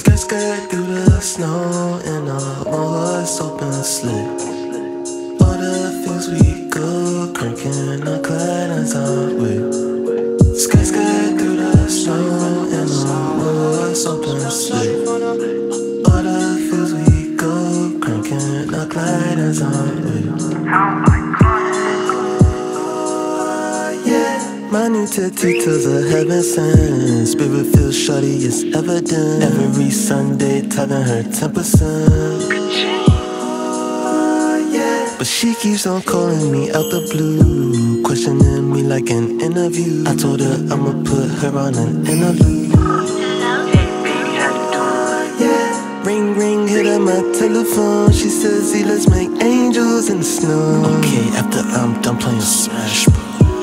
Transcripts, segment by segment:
Skirt through the snow in a one-horse open sled. All the fields we go, cranking our Clyde's on with. Skirt through the snow in a one-horse open sled. All the fields we go, cranking our Clyde's on with. My new tattoo's a heaven sent. Spirit feels shorty, it's evident. Every Sunday, tithing her 10%. But she keeps on calling me out the blue, questioning me like an interview. I told her I'ma put her on an interlude. Ring, ring, hit up my telephone. She says, "See, let's make angels in the snow." Okay, after I'm done playing Smash Bros,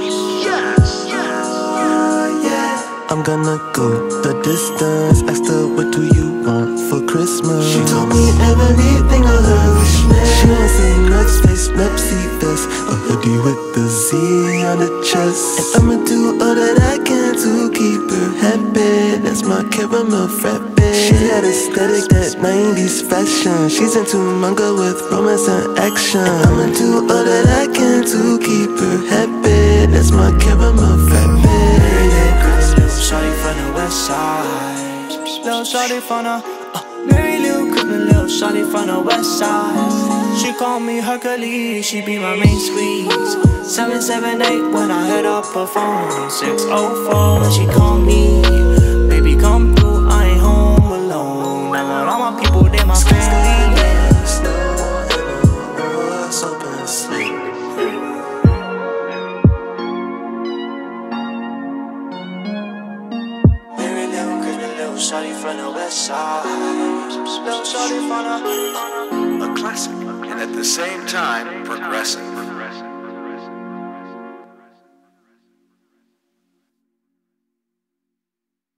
I'm gonna go the distance. Asked her, what do you want for Christmas? She told me everything on her wish list. She wants a nuts face, Pepsi vest, a hoodie with the Z on the chest. And I'ma do all that I can to keep her happy. That's my caramel frappe. She had aesthetic, that 90s fashion. She's into manga with romance and action. And I'ma do all that I can to keep her happy. That's my caramel frappe. Shorty from the west side, little shorty from the Mary Lou Crippin', little shorty from the west side. She call me Hercules, she be my main squeeze. 778 when I hit up her phone. 604 when she call me, baby come through, I ain't home alone. Now let all my people, they my family. Shawty from the west side, little shawty from the a classic, and at the same time, progressive.